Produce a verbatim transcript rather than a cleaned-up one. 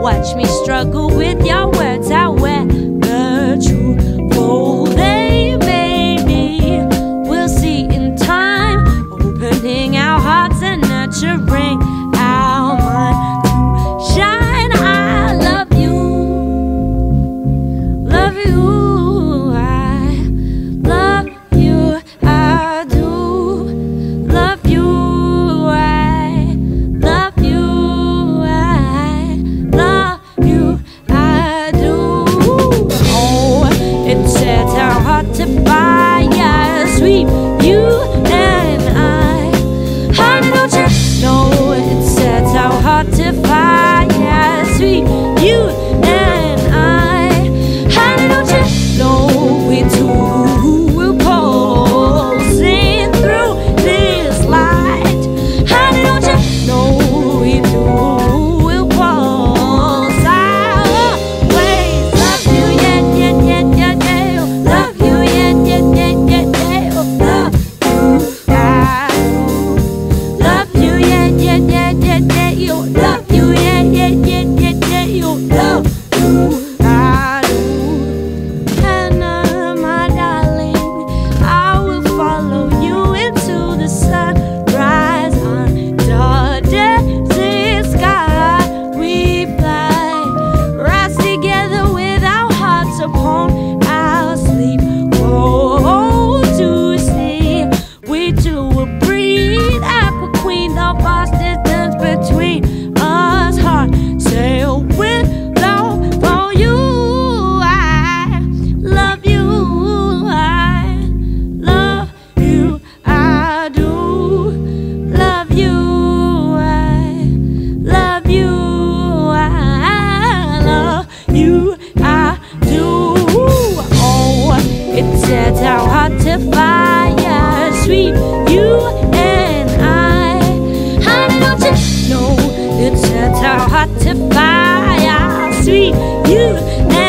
watch me struggle with your words. However truthful they may be, we'll see in time. Opening our hearts and nurturing our mind to shine. I love you, love you, I love you, I do love you, I love you, I love you, I do. Oh, it sets our heart to fire, sweet you and I. Honey, don't you know it sets our heart to fire, sweet you and I. Honey, don't you know we two will pulsing through this light. Honey, don't you know we two will pulse. I always love you, yeah, yeah, yeah, yeah, yeah. Love you, yeah, yeah, yeah, yeah, yeah. Love you, I love you, yeah, yeah, yeah, yeah, yeah. You love you, yeah, yeah, yeah, yeah, yeah. You love you, I do. Hannah, my darling, I will follow you into the sunrise under desert sky. We fly, rise together with our hearts upon our sleep. Oh, to see we two will breathe aqua queen, the vast distance between us. Heart sail with love for you. I love you, I love you, I do love you, I love you, I love you, I do. Oh, it sets our heart to fire, sweet you and I. Honey, don't you know it sets our heart to fire, sweet you and